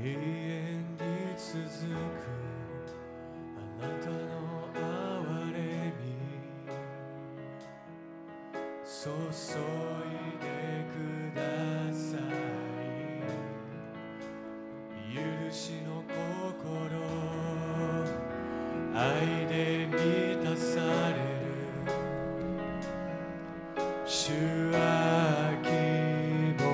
永遠に続くあなたの憐れみ注いでください。許しの心愛で満たされる主は希望。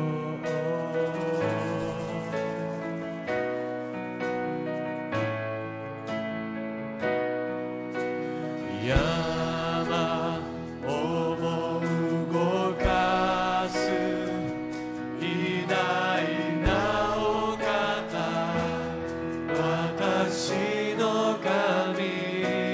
山をも動かす偉大なお方、私の神、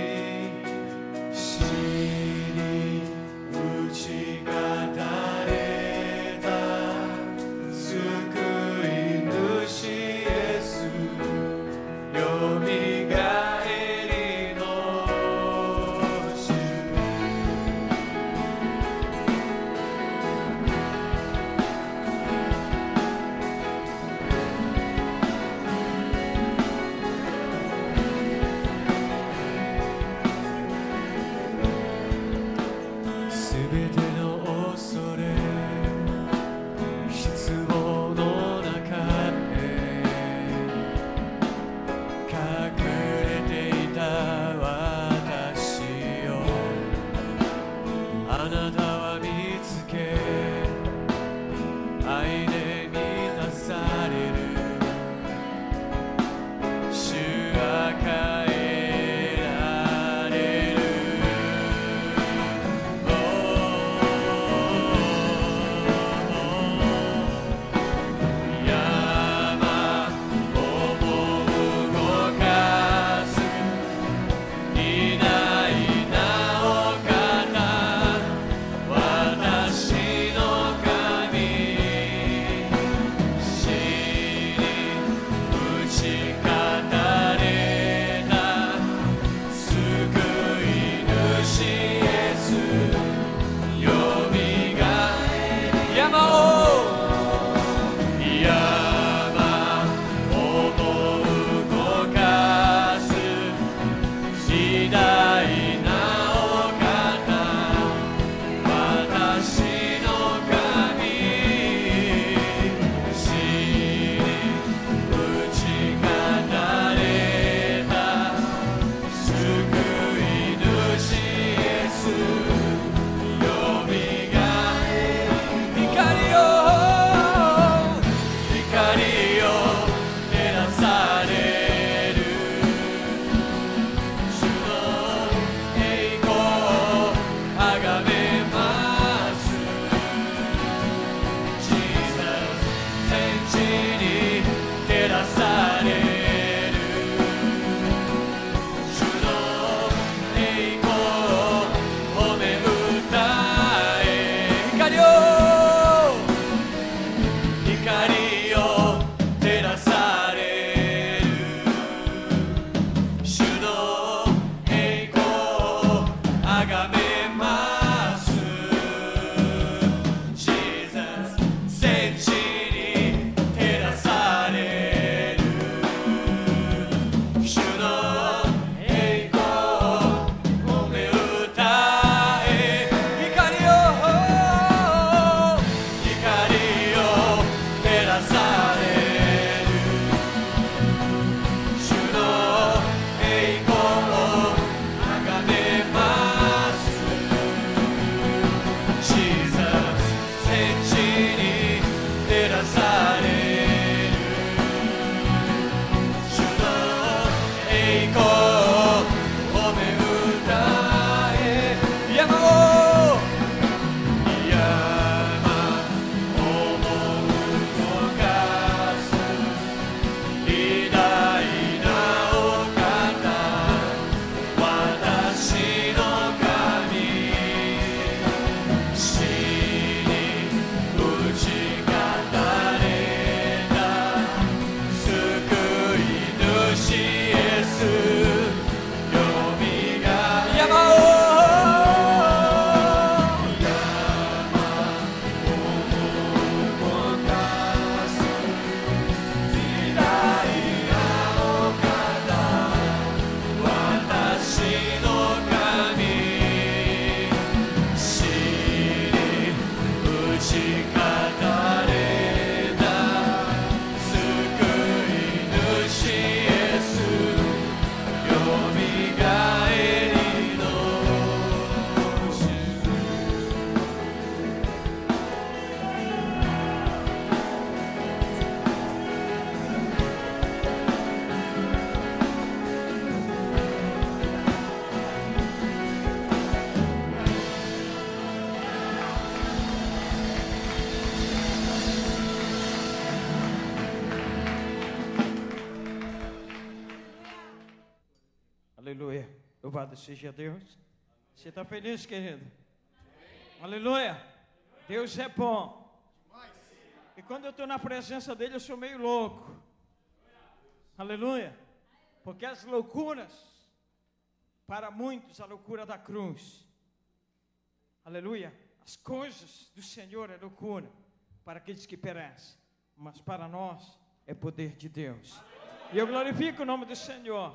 Aleluia. Louvado seja Deus. Você está feliz, querido? Aleluia. Deus é bom. E quando eu estou na presença dele, eu sou meio louco. Aleluia. Porque as loucuras, para muitos, a loucura da cruz. Aleluia. As coisas do Senhor é loucura para aqueles que perecem. Mas para nós é poder de Deus. E eu glorifico o nome do Senhor.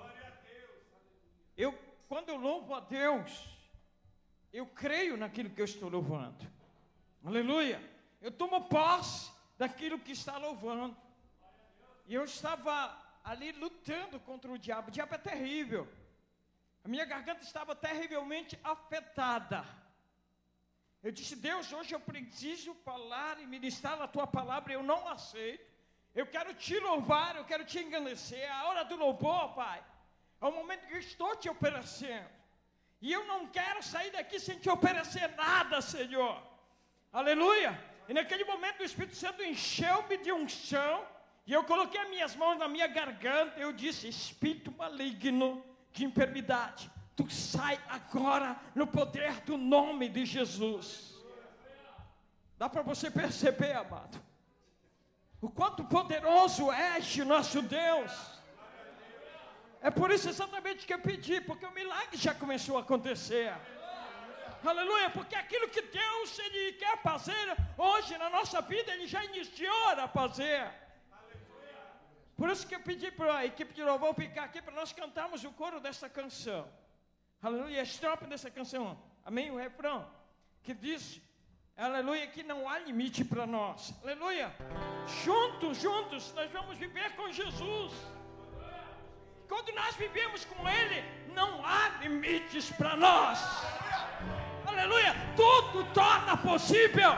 Quando eu louvo a Deus, eu creio naquilo que eu estou louvando. Aleluia. Eu tomo posse daquilo que está louvando. E eu estava ali lutando contra o diabo. O diabo é terrível. A minha garganta estava terrivelmente afetada. Eu disse: Deus, hoje eu preciso falar e ministrar a tua palavra. Eu não aceito. Eu quero te louvar, eu quero te engrandecer. É a hora do louvor, Pai. É o momento que eu estou te oferecendo. E eu não quero sair daqui sem te oferecer nada, Senhor. Aleluia. E naquele momento o Espírito Santo encheu-me de unção. E eu coloquei as minhas mãos na minha garganta. Eu disse: espírito maligno de enfermidade, tu sai agora no poder do nome de Jesus. Dá para você perceber, amado, o quanto poderoso é este nosso Deus. É por isso exatamente que eu pedi, porque o milagre já começou a acontecer. Aleluia, porque aquilo que Deus Ele quer fazer hoje na nossa vida, Ele já iniciou a fazer. Por isso que eu pedi para a equipe de louvor ficar aqui para nós cantarmos o coro dessa canção. Aleluia, a estrofe dessa canção. Amém, o refrão que diz: aleluia, que não há limite para nós. Aleluia, juntos nós vamos viver com Jesus. Quando nós vivemos com Ele, não há limites para nós. Aleluia, tudo torna possível.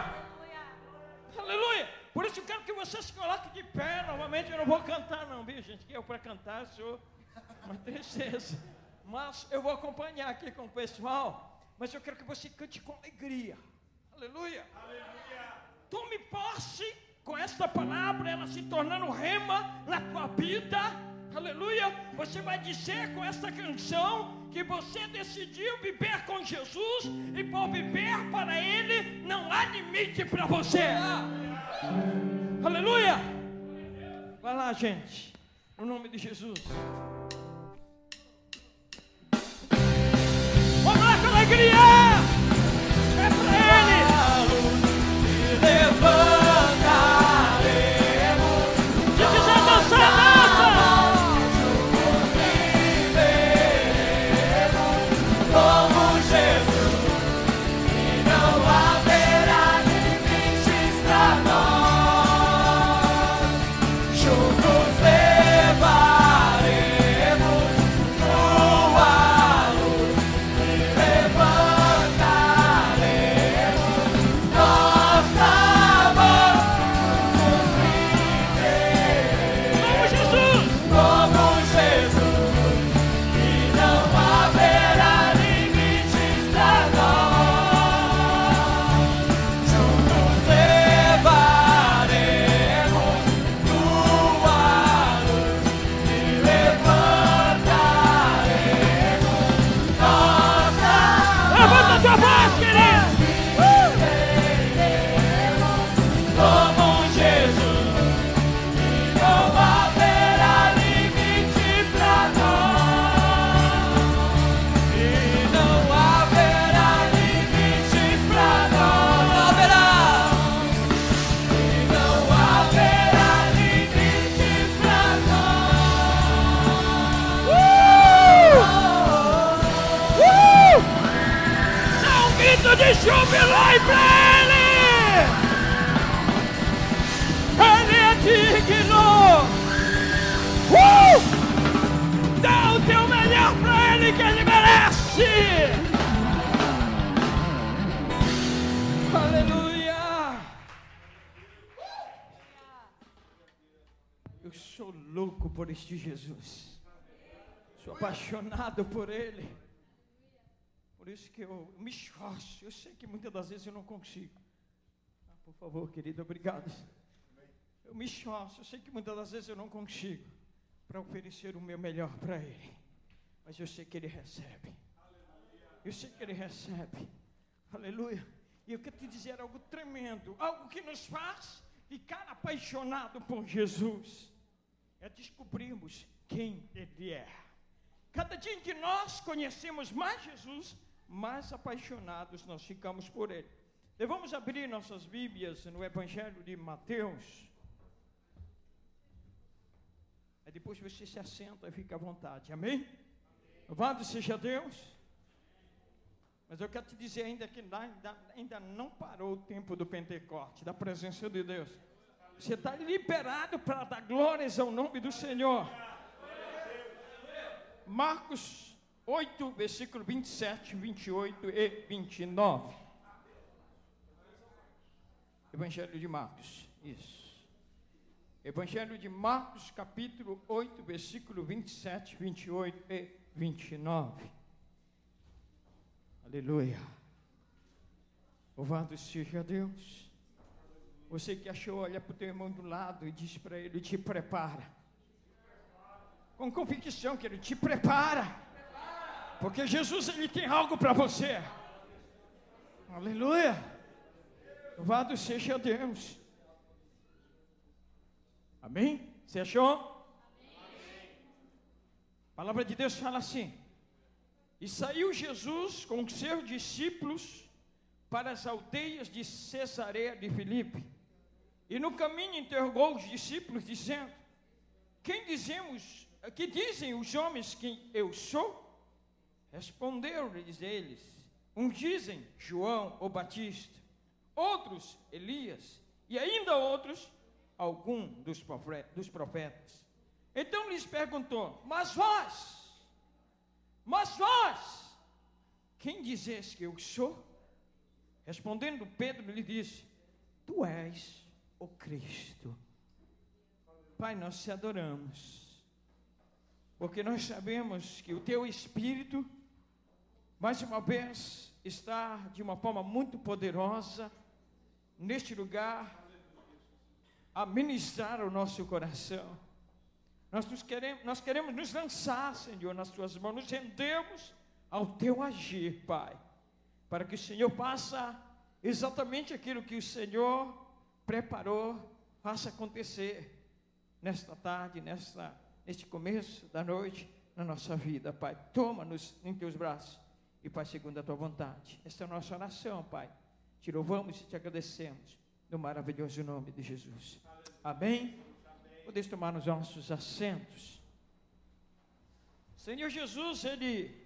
Aleluia, por isso eu quero que você se coloque de pé novamente. Eu não vou cantar não, viu gente, que eu para cantar sou uma tristeza. Mas eu vou acompanhar aqui com o pessoal. Mas eu quero que você cante com alegria. Aleluia. Tome posse com esta palavra, ela se tornando rema na tua vida. Aleluia. Você vai dizer com esta canção que você decidiu viver com Jesus, e por viver para Ele não há limite para você. Aleluia. Vai lá, gente, no nome de Jesus. Vamos lá com alegria. É para Ele. Se quiser dançar, dança. Levaremos Eu sou louco por este Jesus. Sou apaixonado por Ele. Por isso que eu me esforço. Eu sei que muitas das vezes eu não consigo. Por favor, querido, obrigado. Eu me esforço. Eu sei que muitas das vezes eu não consigo para oferecer o meu melhor para Ele. Mas eu sei que Ele recebe. Eu sei que Ele recebe. Aleluia. E eu quero te dizer algo tremendo. Algo que nos faz ficar apaixonado por Jesus. É descobrirmos quem Ele é. Cada dia em que nós conhecemos mais Jesus, mais apaixonados nós ficamos por Ele. E vamos abrir nossas Bíblias no Evangelho de Mateus. Aí depois você se assenta e fica à vontade, amém? Louvado seja Deus. Mas eu quero te dizer ainda que ainda não parou o tempo do Pentecoste, da presença de Deus. Você está liberado para dar glórias ao nome do Senhor. Marcos 8, versículo 27, 28 e 29. Evangelho de Marcos, isso. Evangelho de Marcos, capítulo 8, versículo 27, 28 e 29. Aleluia. Louvado seja Deus. Você que achou, olha para o teu irmão do lado e diz para ele: te prepara. Com convicção que ele te prepara. Porque Jesus, ele tem algo para você. Aleluia. Louvado seja Deus. Amém? Você achou? Amém. A palavra de Deus fala assim: e saiu Jesus com os seus discípulos para as aldeias de Cesareia de Filipe. E no caminho interrogou os discípulos, dizendo: que dizem os homens que eu sou? Responderam-lhes eles: uns dizem João o Batista, outros Elias, e ainda outros algum dos profetas. Então lhes perguntou: mas vós, quem dizes que eu sou? Respondendo Pedro lhe disse: tu és o Cristo. Pai, nós te adoramos, porque nós sabemos que o teu Espírito, mais uma vez, está de uma forma muito poderosa neste lugar, a ministrar o nosso coração. Nós queremos nos lançar, Senhor, nas tuas mãos, nos rendemos ao teu agir, Pai, para que o Senhor faça exatamente aquilo que o Senhor preparou, faça acontecer nesta tarde, neste começo da noite, na nossa vida, Pai. Toma-nos em teus braços e faz segundo a tua vontade. Esta é a nossa oração, Pai. Te louvamos e te agradecemos no maravilhoso nome de Jesus. Amém? Podemos tomar os nossos assentos. Senhor Jesus, ele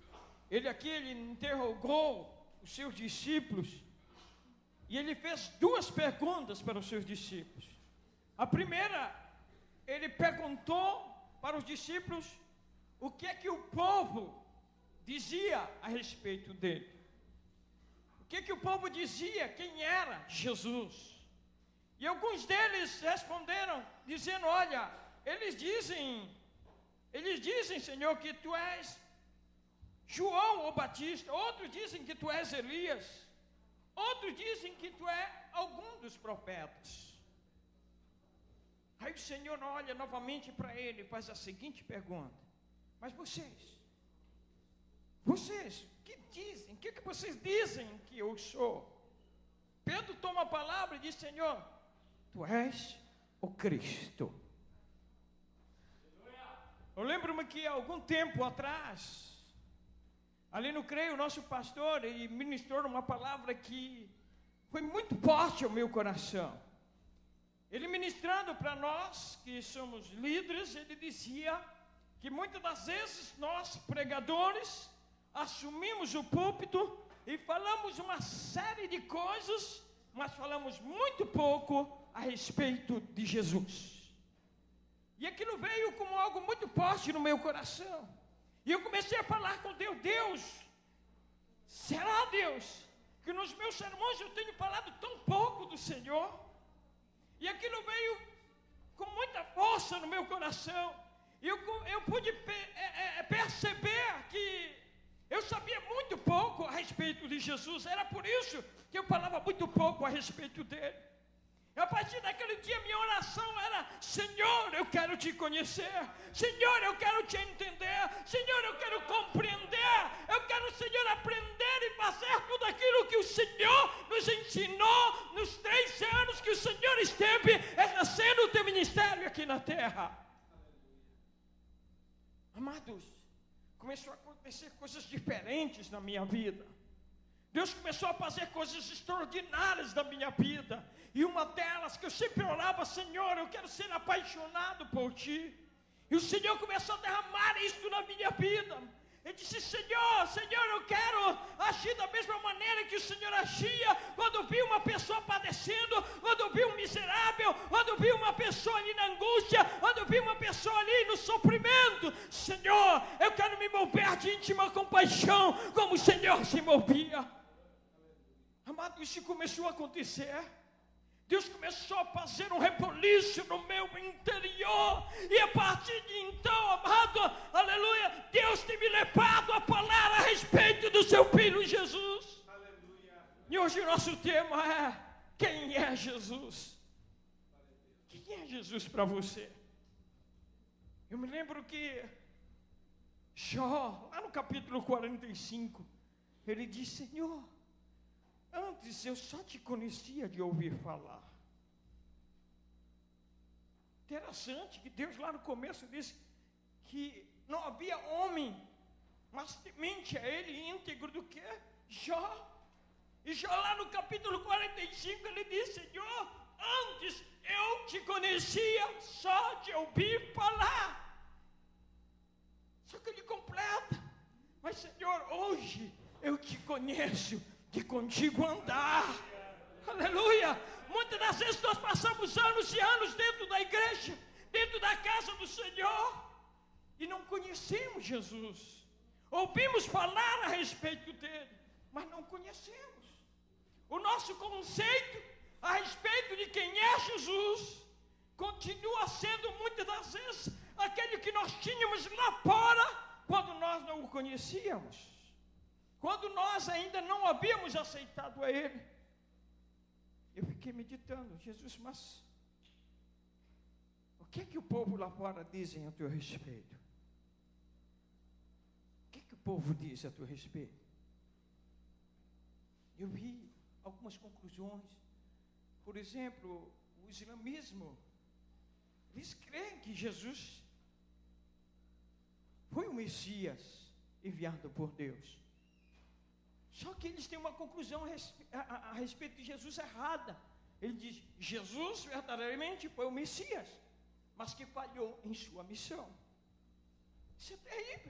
interrogou os seus discípulos e ele fez duas perguntas para os seus discípulos. A primeira, ele perguntou para os discípulos o que é que o povo dizia a respeito dele. O que é que o povo dizia, quem era Jesus? E alguns deles responderam dizendo: olha, eles dizem, Senhor, que tu és João o Batista. Outros dizem que tu és Elias. Outros dizem que tu és algum dos profetas. Aí o Senhor olha novamente para ele e faz a seguinte pergunta: mas vocês, que dizem? O que vocês dizem que eu sou? Pedro toma a palavra e diz: Senhor, tu és o Cristo. Eu lembro-me que há algum tempo atrás, ali no CREI, o nosso pastor, ele ministrou uma palavra que foi muito forte ao meu coração. Ele ministrando para nós, que somos líderes, ele dizia que muitas das vezes nós, pregadores, assumimos o púlpito e falamos uma série de coisas, mas falamos muito pouco a respeito de Jesus. E aquilo veio como algo muito forte no meu coração. E eu comecei a falar com Deus: Deus, será, Deus, que nos meus sermões eu tenho falado tão pouco do Senhor? E aquilo veio com muita força força no meu coração. Eu pude perceber que eu sabia muito pouco a respeito de Jesus. Era por isso que eu falava muito pouco a respeito dele. A partir daquele dia, minha oração era: Senhor, eu quero te conhecer. Senhor, eu quero te entender. Senhor, eu quero compreender. Eu quero, Senhor, aprender e fazer tudo aquilo que o Senhor nos ensinou nos 3 anos que o Senhor esteve exercendo o teu ministério aqui na terra. Amados, começou a acontecer coisas diferentes na minha vida. Deus começou a fazer coisas extraordinárias na minha vida. E uma delas que eu sempre orava: Senhor, eu quero ser apaixonado por Ti. E o Senhor começou a derramar isso na minha vida. Ele disse: Senhor, eu quero agir da mesma maneira que o Senhor agia quando viu uma pessoa padecendo, quando viu um miserável, quando viu uma pessoa ali na angústia, quando viu uma pessoa ali no sofrimento. Senhor, eu quero me mover de íntima compaixão, como o Senhor se movia. Amado, isso começou a acontecer. Deus começou a fazer um reboliço no meu interior. E a partir de então, amado, aleluia, Deus tem me levado a falar a respeito do seu Filho Jesus. Aleluia. E hoje o nosso tema é: quem é Jesus? Quem é Jesus para você? Eu me lembro que Jó, lá no capítulo 45, ele diz: Senhor, antes eu só te conhecia de ouvir falar. Interessante que Deus lá no começo disse que não havia homem mais temente a Ele, íntegro do que Jó. E Jó lá no capítulo 45 ele diz: Senhor, antes eu te conhecia só de ouvir falar. Só que ele completa: mas Senhor, hoje eu te conheço de contigo andar. Aleluia. Muitas das vezes nós passamos anos e anos dentro da igreja, dentro da casa do Senhor, e não conhecemos Jesus. Ouvimos falar a respeito dele, mas não conhecemos. O nosso conceito a respeito de quem é Jesus continua sendo muitas das vezes aquele que nós tínhamos lá fora quando nós não o conhecíamos, quando nós ainda não havíamos aceitado a Ele. Eu fiquei meditando: Jesus, mas o que é que o povo lá fora dizem a teu respeito? O que é que o povo diz a teu respeito? Eu vi algumas conclusões. Por exemplo, o islamismo, eles creem que Jesus foi o Messias enviado por Deus. Só que eles têm uma conclusão a respeito de Jesus errada. Ele diz: Jesus verdadeiramente foi o Messias, mas que falhou em sua missão. Isso é terrível.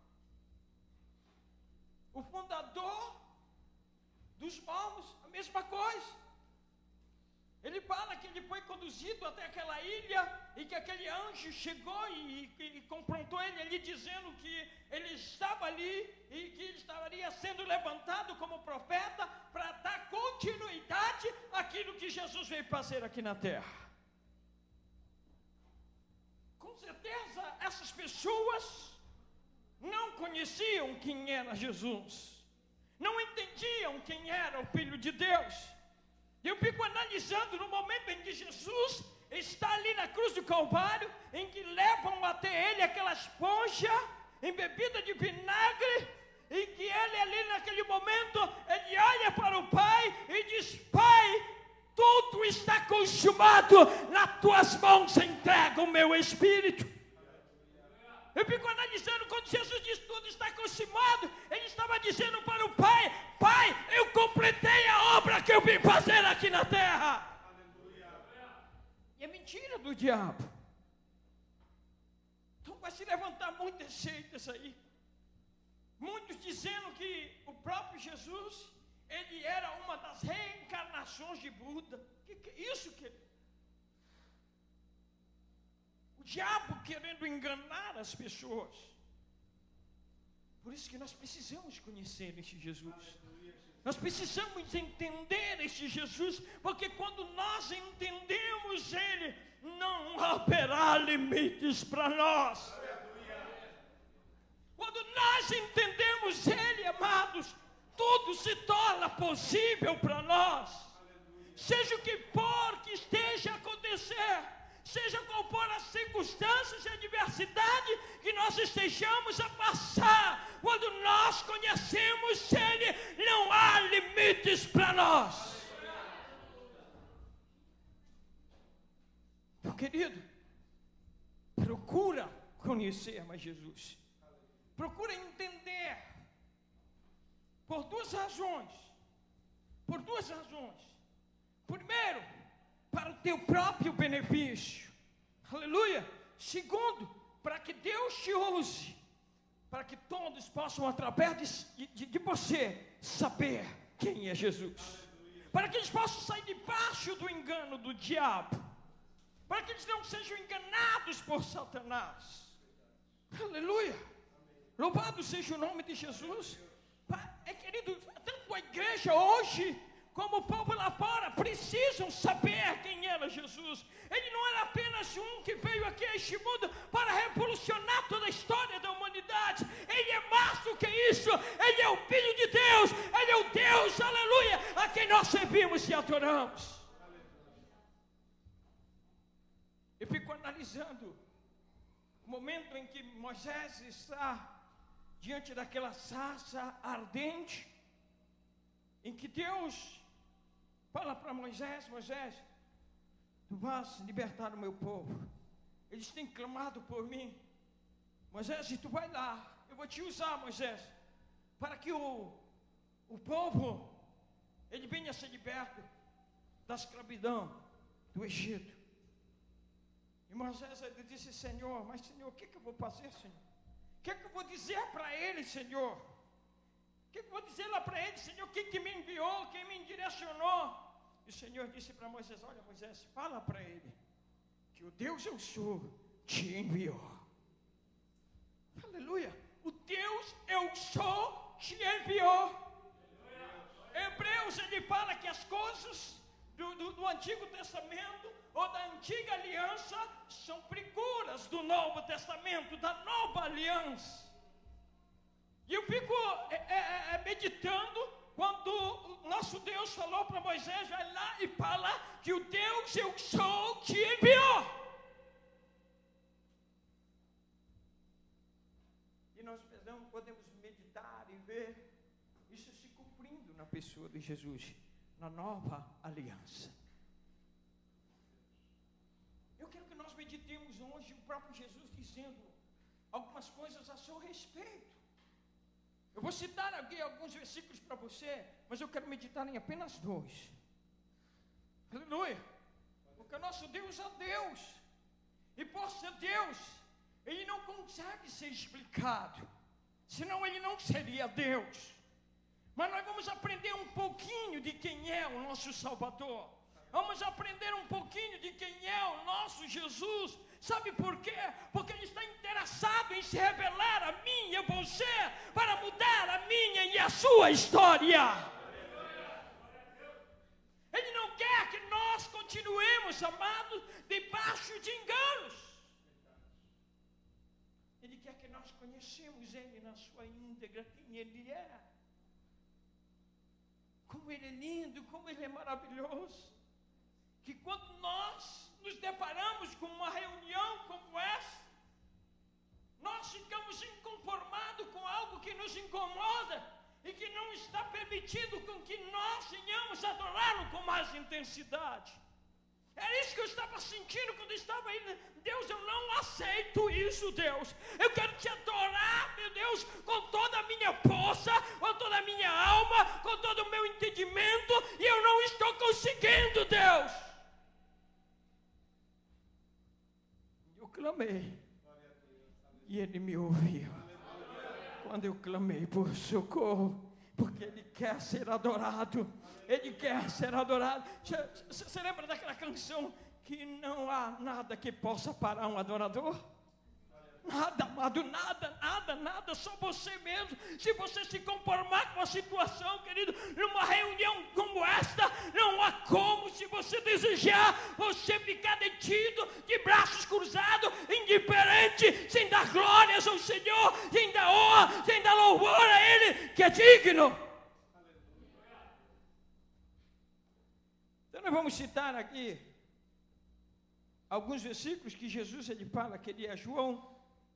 O fundador dos mormons, a mesma coisa. Ele fala que ele foi conduzido até aquela ilha e que aquele anjo chegou e confrontou ele ali, dizendo que ele estava ali e que ele estaria sendo levantado como profeta para dar continuidade àquilo que Jesus veio fazer aqui na terra. Com certeza essas pessoas não conheciam quem era Jesus, não entendiam quem era o Filho de Deus. Eu fico analisando no momento em que Jesus está ali na cruz do Calvário, em que levam até ele aquela esponja embebida de vinagre, e que ele ali naquele momento, ele olha para o Pai e diz: Pai, tudo está consumado, nas tuas mãos entrego o meu espírito. Eu fico analisando quando Jesus diz tudo está consumado, ele estava dizendo para o Pai: Pai, eu completei a obra que eu vim fazer aqui na terra. Aleluia. E é mentira do diabo. Então vai se levantar muitas seitas aí, muitos dizendo que o próprio Jesus, ele era uma das reencarnações de Buda. Que é isso, querido? O diabo querendo enganar as pessoas. Por isso que nós precisamos conhecer esse Jesus. Nós precisamos entender este Jesus, porque quando nós entendemos Ele, não haverá limites para nós. Quando nós entendemos Ele, amados, tudo se torna possível para nós. Seja o que for que esteja a acontecer, seja qual for as circunstâncias e adversidade que nós estejamos a passar, quando nós conhecemos Ele, não há limites para nós. Meu querido, procura conhecer mais Jesus. Procura entender por duas razões. Por duas razões. Primeiro, para o teu próprio benefício. Aleluia. Segundo, para que Deus te use, para que todos possam, através de você, saber quem é Jesus. Para que eles possam sair debaixo do engano do diabo. Para que eles não sejam enganados por Satanás. Aleluia. Louvado seja o nome de Jesus. Querido, tanto a igreja hoje como o povo lá fora precisam saber quem era Jesus. Ele não era apenas um que veio aqui a este mundo para revolucionar toda a história da humanidade. Ele é mais do que isso. Ele é o Filho de Deus. Ele é o Deus, aleluia, a quem nós servimos e adoramos. Eu fico analisando o momento em que Moisés está diante daquela sarça ardente, em que Deus fala para Moisés: Moisés, tu vais libertar o meu povo, eles têm clamado por mim. Moisés, e tu vai lá, eu vou te usar, Moisés, para que o povo, ele venha a ser liberto da escravidão do Egito. E Moisés, ele disse: Senhor, mas Senhor, o que eu vou fazer, Senhor? O que eu vou dizer para ele, Senhor? O que eu vou dizer lá para ele, Senhor? Quem me enviou, quem me direcionou? E o Senhor disse para Moisés: olha, Moisés, fala para ele que o Deus eu sou te enviou. Aleluia. O Deus eu sou te enviou. Hebreus, ele fala que as coisas do Antigo Testamento ou da Antiga Aliança são figuras do Novo Testamento, da Nova Aliança. E eu fico meditando quando o nosso Deus falou para Moisés: vai lá e fala que o Deus eu sou te enviou. E nós podemos meditar e ver isso se cumprindo na pessoa de Jesus, na Nova Aliança. Eu quero que nós meditemos hoje o próprio Jesus dizendo algumas coisas a seu respeito. Eu vou citar aqui alguns versículos para você, mas eu quero meditar em apenas dois. Aleluia. Porque o nosso Deus é Deus. E por ser Deus, Ele não consegue ser explicado. Senão Ele não seria Deus. Mas nós vamos aprender um pouquinho de quem é o nosso Salvador. Vamos aprender um pouquinho de quem é o nosso Jesus. Sabe por quê? Porque Ele está interessado em se revelar a mim e a você, para mudar a minha e a sua história. Ele não quer que nós continuemos, amados, debaixo de enganos. Ele quer que nós conhecemos Ele na sua íntegra, quem Ele é. Como Ele é lindo, como Ele é maravilhoso. Que quando nós nos deparamos com uma reunião como essa, nós ficamos inconformados com algo que nos incomoda e que não está permitido com que nós venhamos adorá-lo com mais intensidade. É isso que eu estava sentindo quando estava aí. Deus, eu não aceito isso, Deus. Eu quero te adorar, meu Deus, com toda a minha força, com toda a minha alma, com todo o meu entendimento, e eu não estou conseguindo, Deus. Eu clamei e Ele me ouviu. Quando eu clamei por socorro, porque Ele quer ser adorado. Ele quer ser adorado. Você lembra daquela canção que não há nada que possa parar um adorador? Nada, amado, nada, só você mesmo. Se você se conformar com a situação, querido, numa reunião como esta, não há como, se você desejar, você ficar detido, de braços cruzados, indiferente, sem dar glórias ao Senhor, sem dar honra, sem dar louvor a Ele, que é digno. Então nós vamos citar aqui alguns versículos que Jesus ele fala, que ele é João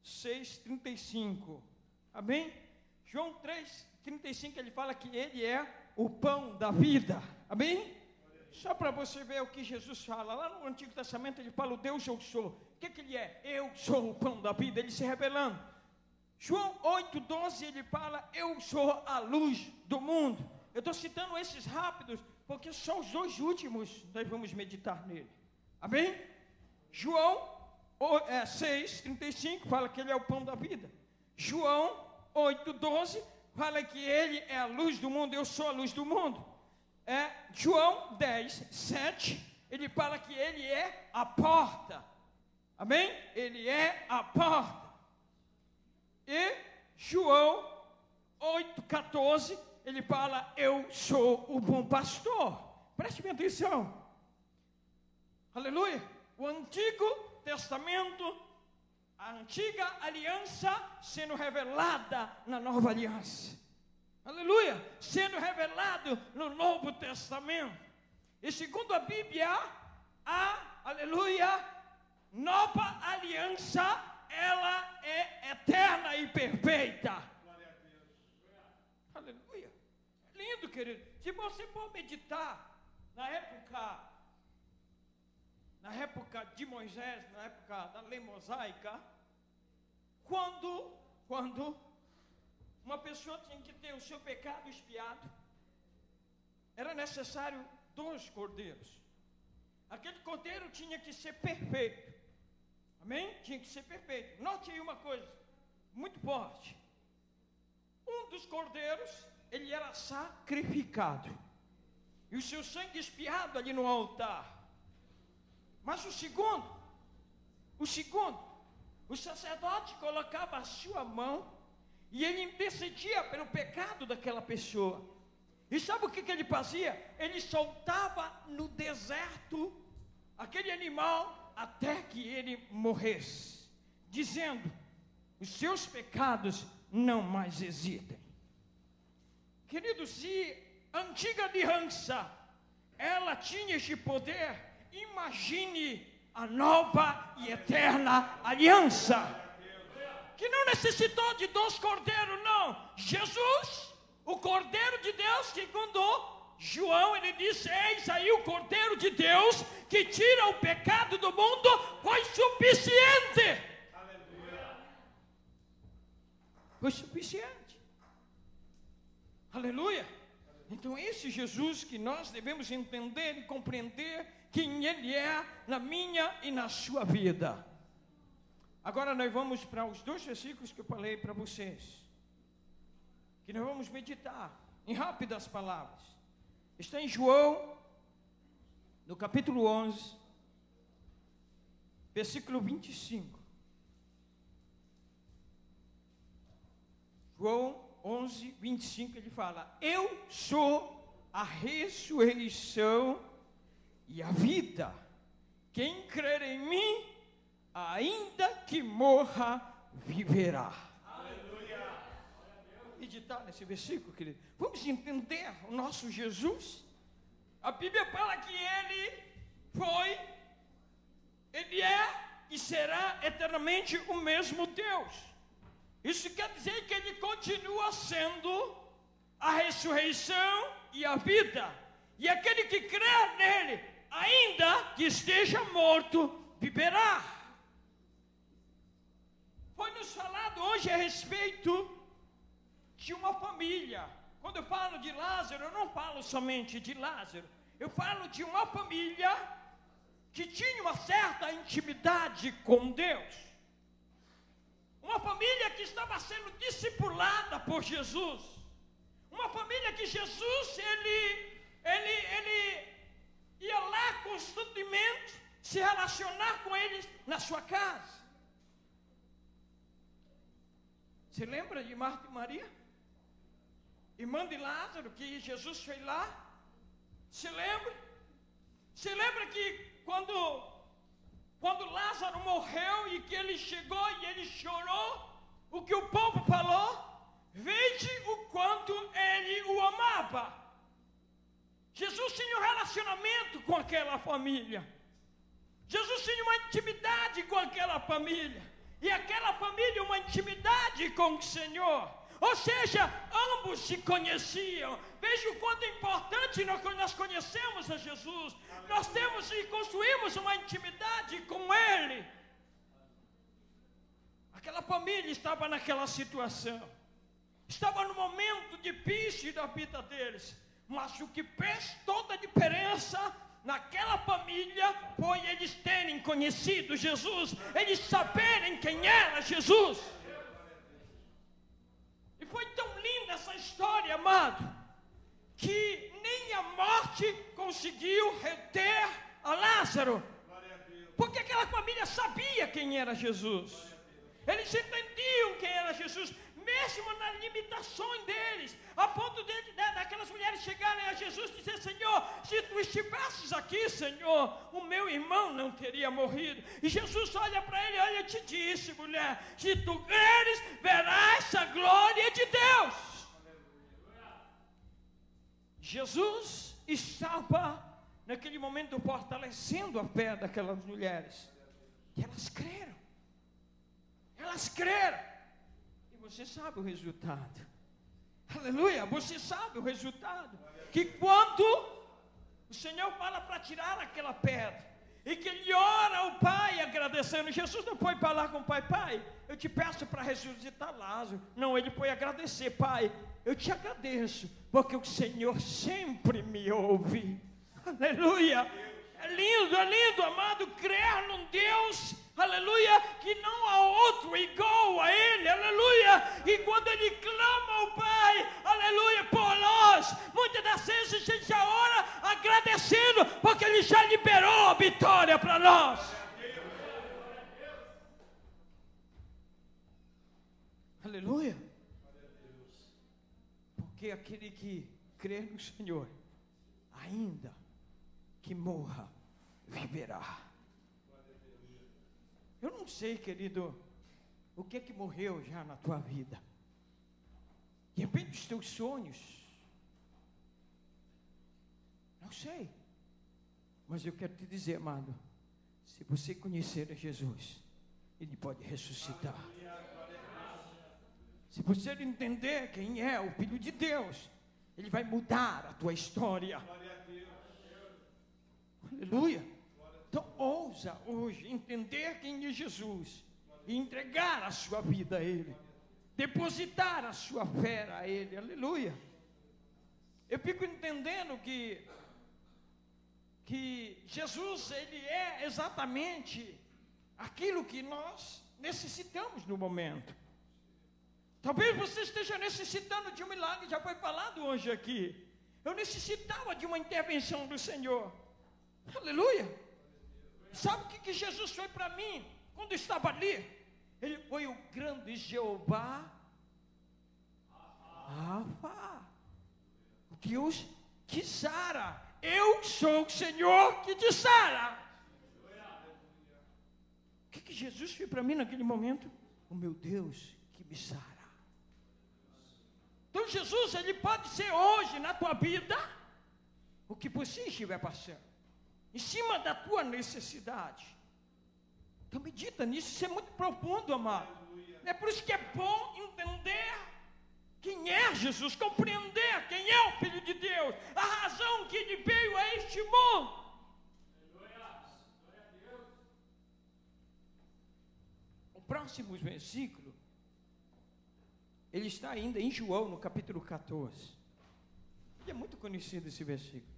6,35, amém? João 3,35 ele fala que ele é o pão da vida, amém? Só para você ver o que Jesus fala, lá no Antigo Testamento ele fala o Deus eu sou. O que ele é? Eu sou o pão da vida, ele se revelando. João 8,12 ele fala, eu sou a luz do mundo. Eu estou citando esses rápidos, porque só os dois últimos nós vamos meditar nele, amém? João 6,35 fala que ele é o pão da vida. João 8,12 fala que ele é a luz do mundo, eu sou a luz do mundo. João 10,7 ele fala que ele é a porta, amém? Ele é a porta. E João 8,14 ele fala, eu sou o bom pastor. Preste bem atenção, aleluia. O Antigo Testamento, a antiga aliança sendo revelada na nova aliança, aleluia, sendo revelado no Novo Testamento. E segundo a Bíblia, a, aleluia, nova aliança, ela é eterna e perfeita. Glória a Deus. Aleluia. Lindo, querido. Se você for meditar na época de Moisés, na época da lei mosaica, quando uma pessoa tinha que ter o seu pecado expiado, era necessário 2 cordeiros. Aquele cordeiro tinha que ser perfeito, amém? Tinha que ser perfeito. Note aí uma coisa muito forte. Um dos cordeiros, ele era sacrificado, e o seu sangue expiado ali no altar. Mas o segundo, o sacerdote colocava a sua mão e ele intercedia pelo pecado daquela pessoa. E sabe o que ele fazia? Ele soltava no deserto aquele animal até que ele morresse, dizendo, os seus pecados não mais existem. Querido, se a antiga aliança, ela tinha este poder, imagine a nova e eterna aliança, que não necessitou de 2 cordeiros, não. Jesus, o Cordeiro de Deus, segundo João, ele disse, eis aí o Cordeiro de Deus, que tira o pecado do mundo, foi suficiente. Aleluia. Foi suficiente. Aleluia. Então esse Jesus que nós devemos entender e compreender quem Ele é na minha e na sua vida. Agora nós vamos para os 2 versículos que eu falei para vocês, que nós vamos meditar em rápidas palavras. Está em João, no capítulo 11, versículo 25. João 11, 25, ele fala, eu sou a ressurreição e a vida. Quem crer em mim, ainda que morra, viverá. Aleluia. Meditar nesse versículo, querido. Vamos entender o nosso Jesus. A Bíblia fala que Ele é e será eternamente o mesmo Deus. Isso quer dizer que Ele continua sendo a ressurreição e a vida. E aquele que crer nele, ainda que esteja morto, viverá. Foi nos falado hoje a respeito de uma família. Quando eu falo de Lázaro, eu não falo somente de Lázaro. Eu falo de uma família que tinha uma certa intimidade com Deus. Uma família que estava sendo discipulada por Jesus. Uma família que Jesus, ele ia lá constantemente se relacionar com eles na sua casa. Você lembra de Marta e Maria? Irmã de Lázaro, que Jesus foi lá? Se lembra? Se lembra que quando Lázaro morreu e que ele chegou e ele chorou, o que o povo falou? Veja o quanto ele o amava. Jesus tinha um relacionamento com aquela família. Jesus tinha uma intimidade com aquela família. E aquela família uma intimidade com o Senhor. Ou seja, ambos se conheciam. Veja o quanto é importante nós conhecemos a Jesus. Nós temos e construímos uma intimidade com Ele. Aquela família estava naquela situação. Estava no momento difícil da vida deles. Mas o que fez toda a diferença naquela família foi eles terem conhecido Jesus, eles saberem quem era Jesus. E foi tão linda essa história, amado, que nem a morte conseguiu reter a Lázaro, porque aquela família sabia quem era Jesus. Eles entendiam quem era Jesus, mesmo nas limitações deles, a ponto daquelas mulheres chegarem a Jesus e dizer: Senhor, se tu estivesses aqui, Senhor, o meu irmão não teria morrido. E Jesus olha para ele: olha, eu te disse, mulher, se tu creres, verás a glória de Deus. Jesus estava naquele momento fortalecendo a fé daquelas mulheres, e elas creram. Elas creram. Você sabe o resultado. Aleluia, você sabe o resultado. Que quando o Senhor fala para tirar aquela pedra, e que ele ora ao Pai agradecendo, Jesus não foi falar com o Pai: Pai, eu te peço para ressuscitar Lázaro. Não, ele foi agradecer: Pai, eu te agradeço, porque o Senhor sempre me ouve. Aleluia. É lindo, amado, crer num Deus, aleluia, que não há outro igual a Ele, aleluia. E quando Ele clama ao Pai, aleluia, por nós, muitas das vezes a gente já ora agradecendo, porque Ele já liberou a vitória para nós. Aleluia. Porque aquele que crê no Senhor, ainda que morra, viverá. Eu não sei, querido, o que é que morreu já na tua vida. De repente os teus sonhos, não sei, mas eu quero te dizer, amado, se você conhecer a Jesus, Ele pode ressuscitar. Se você entender quem é o Filho de Deus, Ele vai mudar a tua história. Aleluia. Então ousa hoje entender quem é Jesus e entregar a sua vida a Ele, depositar a sua fé a Ele. Aleluia. Eu fico entendendo que Jesus, Ele é exatamente aquilo que nós necessitamos no momento. Talvez você esteja necessitando de um milagre, já foi falado hoje aqui. Eu necessitava de uma intervenção do Senhor. Aleluia. Sabe o que Jesus foi para mim quando estava ali? Ele foi o grande Jeová Rafa, o Deus que sara. Eu sou o Senhor que te sara. O que Jesus fez para mim naquele momento? O meu Deus que me sara. Então Jesus, Ele pode ser hoje na tua vida o que você estiver passando, em cima da tua necessidade. Então medita nisso, isso é muito profundo, amado. É por isso que é bom entender quem é Jesus, compreender quem é o Filho de Deus, a razão que Ele veio a este mundo. O próximo versículo, ele está ainda em João, no capítulo 14. É muito conhecido esse versículo.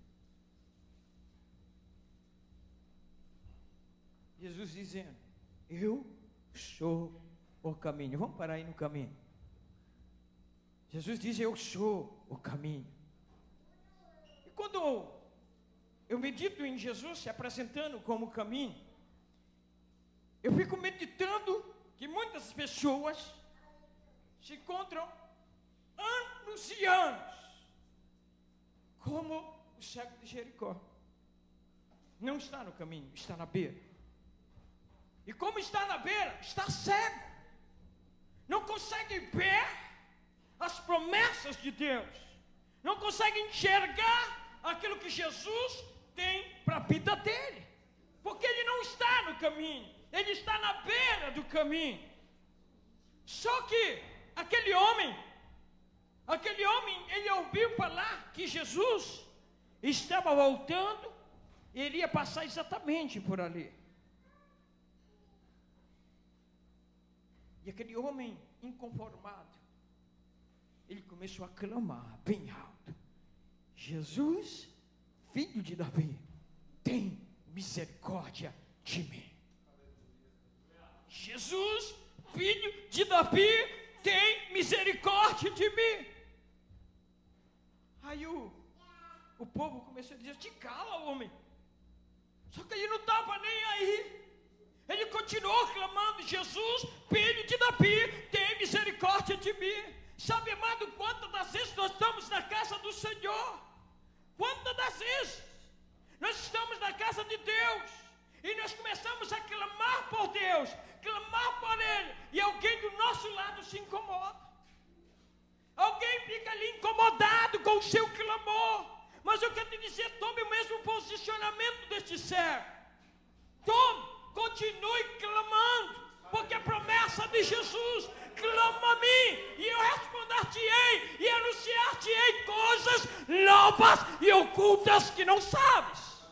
Jesus dizendo: eu sou o caminho. Vamos parar aí no caminho. Jesus diz: eu sou o caminho. E quando eu medito em Jesus se apresentando como caminho, eu fico meditando que muitas pessoas se encontram anos e anos, como o cego de Jericó. Não está no caminho, está na beira. E como está na beira, está cego. Não consegue ver as promessas de Deus. Não consegue enxergar aquilo que Jesus tem para a vida dele. Porque ele não está no caminho, ele está na beira do caminho. Só que aquele homem, ele ouviu falar que Jesus estava voltando, e ele ia passar exatamente por ali. E aquele homem inconformado, ele começou a clamar bem alto: Jesus, filho de Davi, tem misericórdia de mim. Jesus, filho de Davi, tem misericórdia de mim. Aí o povo começou a dizer: te cala, homem. Só que ele não estava nem aí. Ele continuou clamando: Jesus, filho de Davi, tem misericórdia de mim. Sabe, amado, quantas das vezes nós estamos na casa do Senhor? Quantas das vezes nós estamos na casa de Deus e nós começamos a clamar por Deus, clamar por Ele, e alguém do nosso lado se incomoda. Alguém fica ali incomodado com o seu clamor. Mas eu quero te dizer, tome o mesmo posicionamento deste servo. Tome, continue clamando, porque a promessa de Jesus: clama a mim, e eu responder-te-ei, e anunciar-te-ei coisas novas e ocultas que não sabes.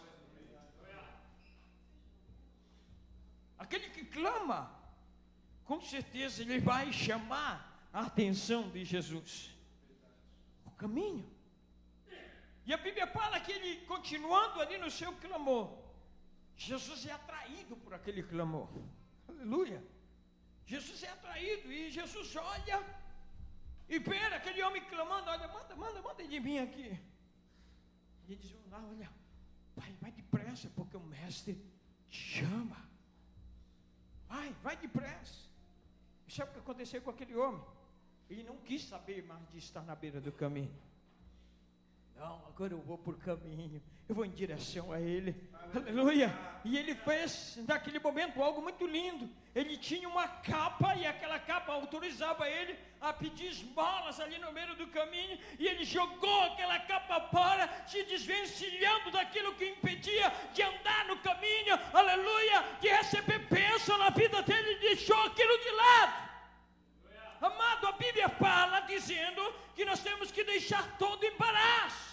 Aquele que clama, com certeza ele vai chamar a atenção de Jesus. O caminho. E a Bíblia fala que ele, continuando ali no seu clamor, Jesus é atraído por aquele clamor. Aleluia. Jesus é atraído, e Jesus olha e vê aquele homem clamando: olha, manda de mim aqui. E ele diz: olha, vai depressa, porque o mestre te chama. Vai depressa. E sabe o que aconteceu com aquele homem? Ele não quis saber mais de estar na beira do caminho. Não, agora eu vou por caminho, eu vou em direção a Ele. Aleluia. E ele fez naquele momento algo muito lindo. Ele tinha uma capa, e aquela capa autorizava ele a pedir esmolas ali no meio do caminho, e ele jogou aquela capa fora, se desvencilhando daquilo que impedia de andar no caminho, aleluia, de receber bênção na vida dele, e deixou aquilo de lado. Amado, a Bíblia fala dizendo que nós temos que deixar todo embaraço,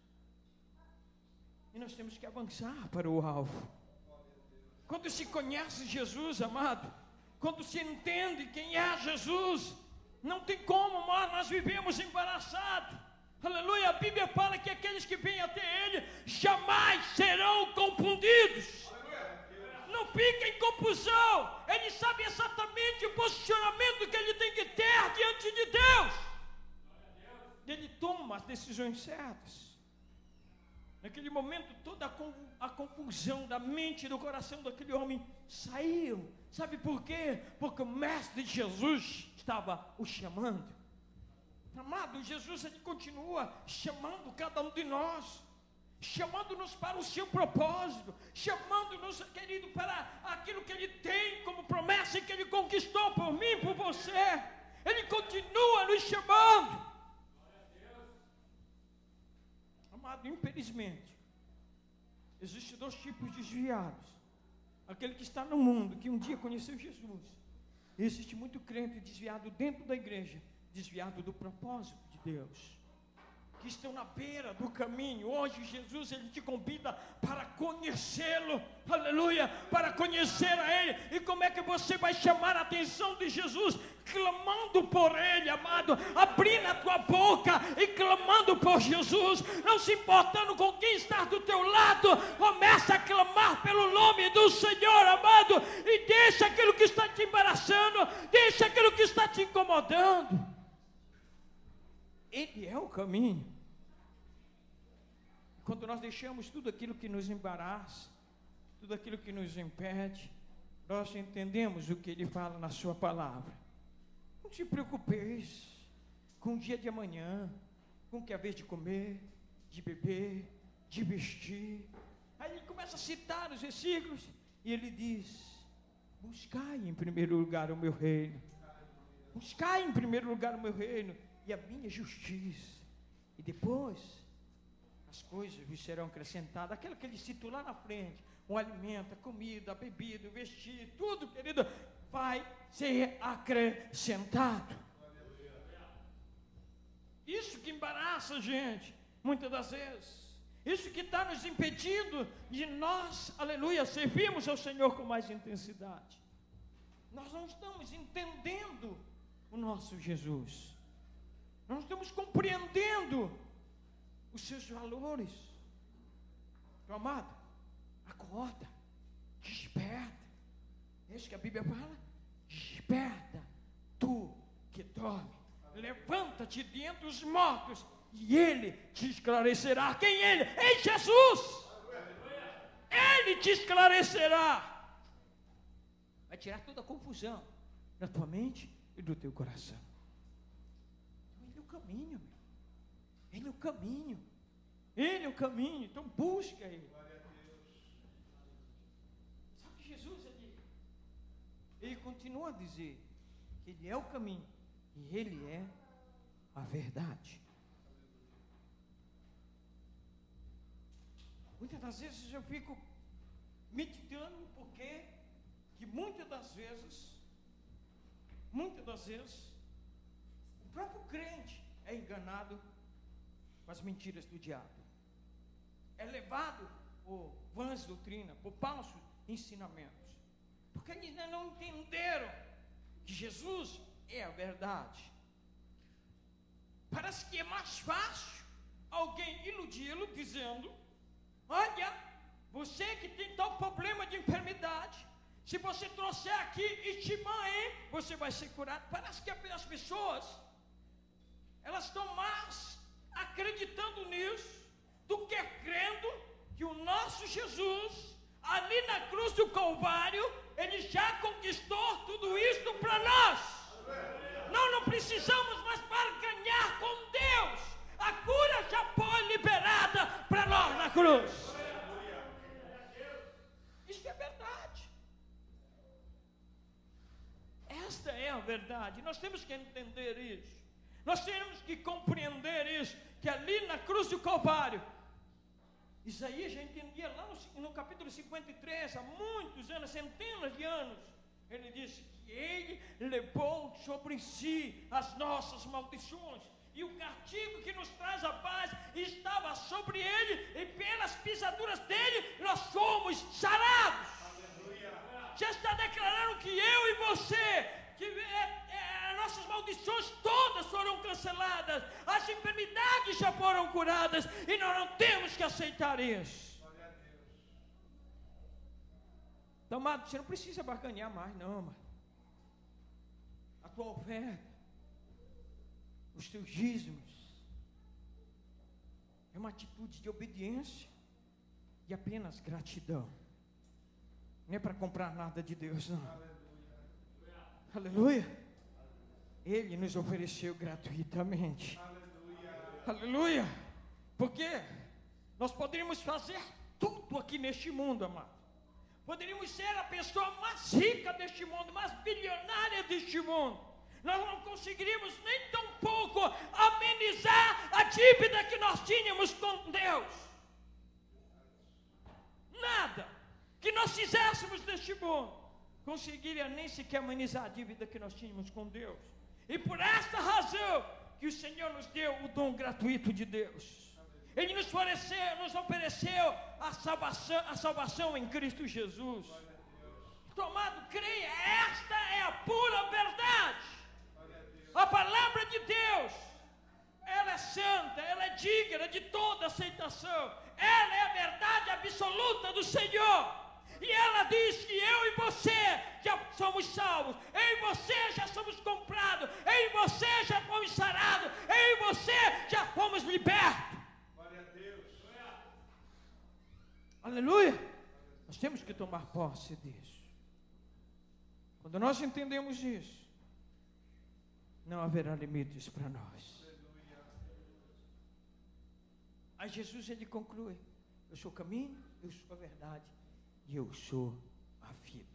e nós temos que avançar para o alvo. Quando se conhece Jesus, amado, quando se entende quem é Jesus, não tem como nós vivemos embaraçados. Aleluia, a Bíblia fala que aqueles que vêm até Ele jamais serão confundidos. Não fica em confusão. Ele sabe exatamente o posicionamento que ele tem que ter diante de Deus. Ele toma as decisões certas. Naquele momento, toda a confusão da mente e do coração daquele homem saiu. Sabe por quê? Porque o mestre Jesus estava o chamando. Amado, Jesus, ele continua chamando cada um de nós, chamando-nos para o seu propósito, chamando-nos, querido, para aquilo que Ele tem como promessa e que Ele conquistou por mim, por você. Ele continua nos chamando. Amado, infelizmente, existem dois tipos de desviados: aquele que está no mundo, que um dia conheceu Jesus. E existe muito crente desviado dentro da igreja, desviado do propósito de Deus, que estão na beira do caminho. Hoje Jesus, ele te convida para conhecê-lo, aleluia, para conhecer a Ele. E como é que você vai chamar a atenção de Jesus? Clamando por Ele, amado, abrindo a tua boca e clamando por Jesus, não se importando com quem está do teu lado. Começa a clamar pelo nome do Senhor, amado, e deixa aquilo que está te embaraçando, deixa aquilo que está te incomodando. Ele é o caminho. Quando nós deixamos tudo aquilo que nos embaraça, tudo aquilo que nos impede, nós entendemos o que Ele fala na sua palavra. Não Não te preocupeis com o dia de amanhã, com o que é a vez de comer, de beber, de vestir. Aí ele começa a citar os versículos e ele diz: buscai em primeiro lugar o meu reino. Buscai em primeiro lugar o meu reino e a minha justiça. E depois as coisas vos serão acrescentadas. Aquilo que ele citou lá na frente: o alimento, a comida, a bebida, o vestir, tudo, querido, vai ser acrescentado. Isso que embaraça a gente, muitas das vezes. Isso que está nos impedindo de nós, aleluia, servirmos ao Senhor com mais intensidade. Nós não estamos entendendo o nosso Jesus. Nós não estamos compreendendo os seus valores. Meu amado, acorda, desperta. É isso que a Bíblia fala. Desperta, tu que dorme. Levanta-te dentre os mortos e Ele te esclarecerá. Quem Ele? Em Jesus. Ele te esclarecerá. Vai tirar toda a confusão da tua mente e do teu coração. Então Ele é o caminho, meu. Ele é o caminho. Ele é o caminho. Então busca Ele. Sabe que Jesus, Ele continua a dizer que Ele é o caminho e Ele é a verdade. Muitas das vezes eu fico meditando porque que muitas das vezes, o próprio crente é enganado com as mentiras do diabo. É levado por vãs doutrinas, por falsos ensinamentos. Porque eles ainda não entenderam que Jesus é a verdade. Parece que é mais fácil alguém iludi-lo dizendo: olha, você que tem tal problema de enfermidade, se você trouxer aqui Itimaém, você vai ser curado. Parece que as pessoas, elas estão mais acreditando nisso do que crendo que o nosso Jesus, ali na cruz do Calvário, Ele já conquistou tudo isso para nós. Nós não precisamos mais barganhar com Deus. A cura já foi liberada para nós na cruz. Isso é verdade. Esta é a verdade. Nós temos que entender isso. Nós temos que compreender isso. Que ali na cruz do Calvário, Isaías já entendia lá no capítulo 53, há muitos anos, centenas de anos, ele disse que Ele levou sobre si as nossas maldições. E o castigo que nos traz a paz estava sobre Ele, e pelas pisaduras dEle nós fomos sarados. Aleluia. Já está declarando que eu e você, que nossas maldições todas foram canceladas, as enfermidades já foram curadas, e nós não temos que aceitar isso. Então, amado, você não precisa barganhar mais, não, amado. A tua oferta, os teus dízimos, é uma atitude de obediência e apenas gratidão. Não é para comprar nada de Deus, não. Aleluia. Aleluia. Ele nos ofereceu gratuitamente. Aleluia. Aleluia. Porque nós poderíamos fazer tudo aqui neste mundo, amado. Poderíamos ser a pessoa mais rica deste mundo, mais bilionária deste mundo. Nós não conseguiríamos nem tão pouco amenizar a dívida que nós tínhamos com Deus. Nada que nós fizéssemos neste mundo conseguiria nem sequer amenizar a dívida que nós tínhamos com Deus. E por esta razão que o Senhor nos deu o dom gratuito de Deus. Ele nos ofereceu a salvação em Cristo Jesus. Então, amado, creia, esta é a pura verdade. A palavra de Deus, ela é santa, ela é digna de toda aceitação. Ela é a verdade absoluta do Senhor. E ela diz que eu e você já somos salvos, eu e você já somos comprados, eu e você já fomos sarados, eu e você já fomos libertos. Glória a Deus. Aleluia. Nós temos que tomar posse disso. Quando nós entendemos isso, não haverá limites para nós. Aí Jesus, ele conclui: eu sou o caminho, eu sou a verdade e eu sou a vida.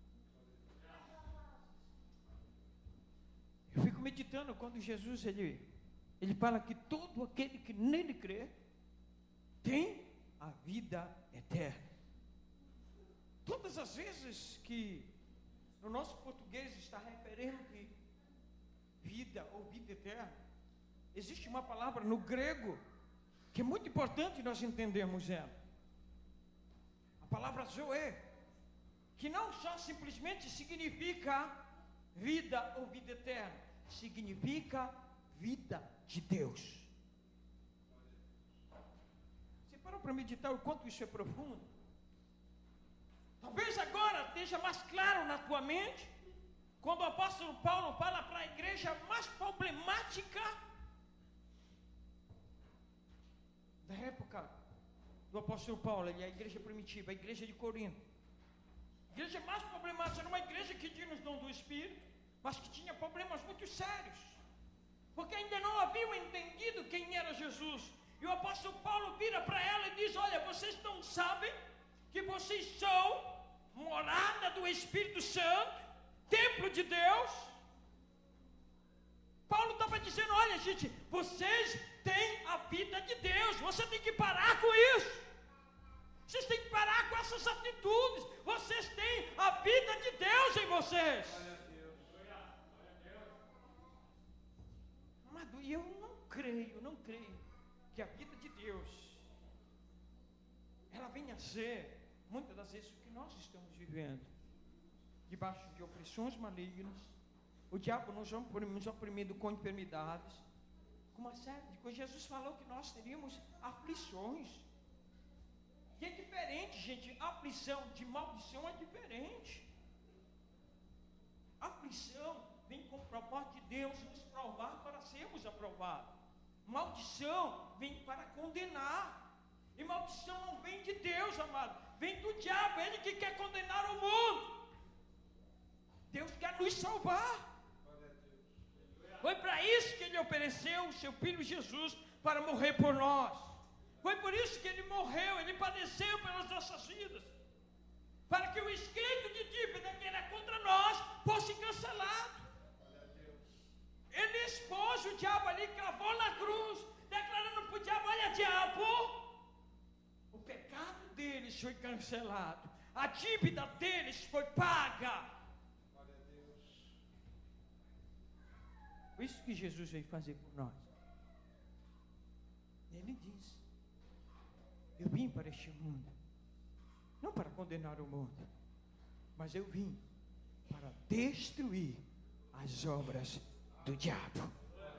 Eu fico meditando quando Jesus, ele fala que todo aquele que nele crê tem a vida eterna. Todas as vezes que no nosso português está referindo que vida ou vida eterna, existe uma palavra no grego que é muito importante nós entendermos ela. A palavra zoe, que não só simplesmente significa vida ou vida eterna, significa vida de Deus. Você parou para meditar o quanto isso é profundo? Talvez agora esteja mais claro na tua mente, quando o apóstolo Paulo fala para a igreja mais problemática da época do apóstolo Paulo, e a igreja primitiva, a igreja de Corinto. A igreja mais problemática era uma igreja que tinha os dons do Espírito, mas que tinha problemas muito sérios, porque ainda não haviam entendido quem era Jesus. E o apóstolo Paulo vira para ela e diz: olha, vocês não sabem que vocês são morada do Espírito Santo, templo de Deus? Paulo estava dizendo: olha, gente, vocês têm a vida de Deus, você tem que parar com isso, vocês têm que parar com essas atitudes, vocês têm a vida de Deus em vocês. Amado, e eu não creio que a vida de Deus ela venha a ser muitas das vezes o que nós estamos vivendo, debaixo de opressões malignas, o diabo nos oprimindo com enfermidades, com uma série de coisas. Jesus falou que nós teríamos aflições, e é diferente, gente. Aflição de maldição é diferente. Aflição vem com o propósito de Deus nos provar para sermos aprovados. Maldição vem para condenar. E maldição não vem de Deus, amado, vem do diabo, ele que quer condenar o mundo. Deus quer nos salvar. Foi para isso que ele ofereceu o seu filho Jesus, para morrer por nós. Foi por isso que ele morreu, ele padeceu pelas nossas vidas, para que o escrito de dívida que era contra nós fosse cancelado. Ele expôs o diabo ali, cravou na cruz, declarando para o diabo: olha, diabo, o pecado deles foi cancelado, a dívida deles foi paga. Foi isso que Jesus veio fazer por nós. Ele diz: eu vim para este mundo, não para condenar o mundo, mas eu vim para destruir as obras do diabo.